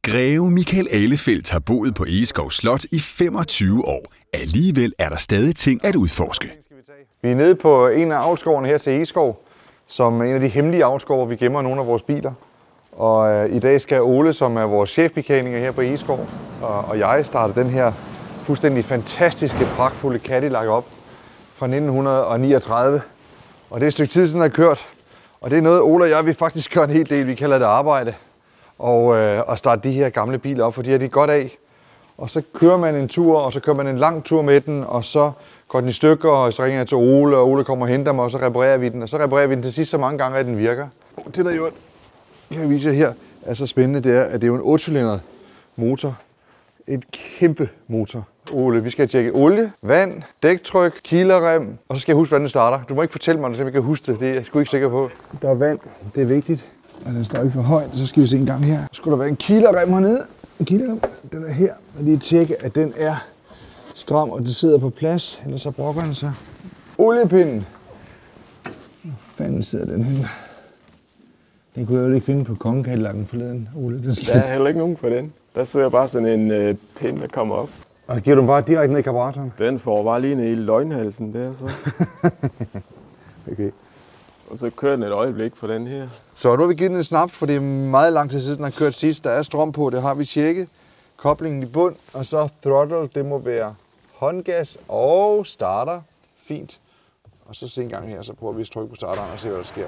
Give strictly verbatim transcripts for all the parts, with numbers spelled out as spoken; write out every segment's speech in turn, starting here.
Greve Michael Ahlefeldt har boet på Egeskov Slot i femogtyve år. Alligevel er der stadig ting at udforske. Vi er nede på en af avlskovene her til Egeskov, som er en af de hemmelige avlskovre, hvor vi gemmer nogle af vores biler. Og øh, i dag skal Ole, som er vores chefmekaniker her på Egeskov, og, og jeg starte den her fuldstændig fantastiske, pragtfulde Cadillac op fra nitten niogtredive. Og det er et stykke tid siden, der er kørt. Og det er noget, Ole og jeg vil faktisk gøre en hel del. Vi kalder det arbejde. Og, øh, og starte de her gamle biler op, for de har de godt af. Og så kører man en tur, og så kører man en lang tur med den, og så går den i stykker, og så ringer jeg til Ole, og Ole kommer og henter mig, og så reparerer vi den. Og så reparerer vi den til sidst så mange gange, at den virker. Det der jo, kan jeg vise jer her, er så spændende, det er, at det er jo en otte-cylindret motor. Et kæmpe motor. Ole, vi skal tjekke olie, vand, dæktryk, kilerem, og så skal jeg huske, hvordan den starter. Du må ikke fortælle mig det, så jeg kan huske det. Det er jeg sgu ikke sikker på. Der er vand, det er vigtigt. Og den står ikke for højt, så skal vi se en gang her. Så skulle der være en kilerem hernede. En kilerem, den er her. Og lige tjekke, at den er stram, og det sidder på plads. Ellers så brokker den sig. Oliepinden. Hvor fanden sidder den her? Den kunne jeg jo ikke finde på kongekadillakken forleden, Ole. Den der er heller ikke nogen på den. Der sidder bare sådan en øh, pind, der kommer op. Og giver du den bare direkte ned i karburatoren? Den får bare lige ned i løgnhalsen der, så. Okay. Og så kører den et øjeblik på den her. Så nu har vi givet den en snap, for det er meget lang tid siden, den har kørt sidst. Der er strøm på, det har vi tjekket. Koblingen i bund, og så throttle, det må være håndgas og starter. Fint. Og så se en gang her, så prøver vi at trykke på starteren og se, hvad der sker.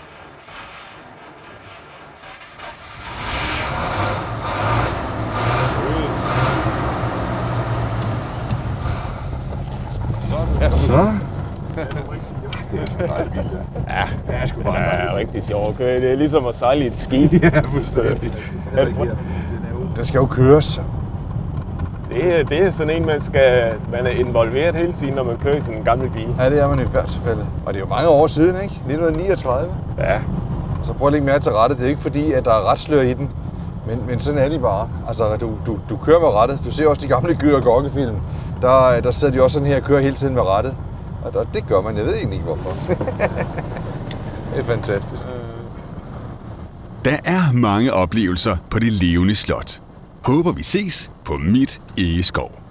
Så. Ja, det er sgu bare ja, rigtig sjovt. Det er ligesom at sejle i et skib. Ja, fuldstændig. Den skal jo køres. Det er, det er sådan en, man skal, man er involveret hele tiden, når man kører i sådan en gammel bil. Ja, det er man i hvert fald. Og det er jo mange år siden, ikke? nitten niogtredive. Ja. Så prøv at lægge mere til rette. Det er ikke fordi, at der er retslør i den. Men, men sådan er de bare. Altså, du, du, du kører med rettet. Du ser også de gamle Gyr og Gokke-film. Der, der sidder de også sådan her og kører hele tiden med rettet. Og det gør man. Jeg ved egentlig ikke, hvorfor. Det er fantastisk. Der er mange oplevelser på Det Levende Slot. Håber vi ses på Mit Egeskov.